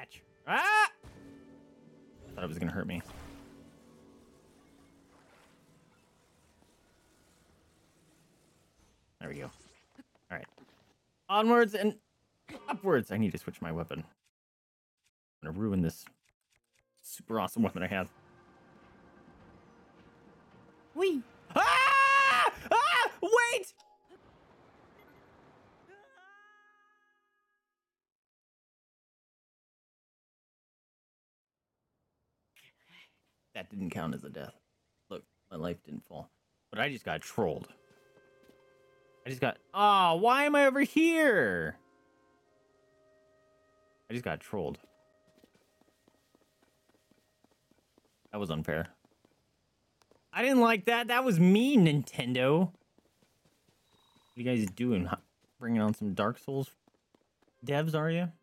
catch. Ah! I thought it was gonna hurt me. There we go. All right. Onwards and upwards. I need to switch my weapon. I'm gonna ruin this super awesome weapon I have. Whee! Ah! Ah! Wait! That didn't count as a death. Look, my life didn't fall. But I just got trolled. I just got... Oh, why am I over here? I just got trolled. That was unfair. I didn't like that. That was mean, Nintendo. What are you guys doing? Bringing on some Dark Souls devs, are you?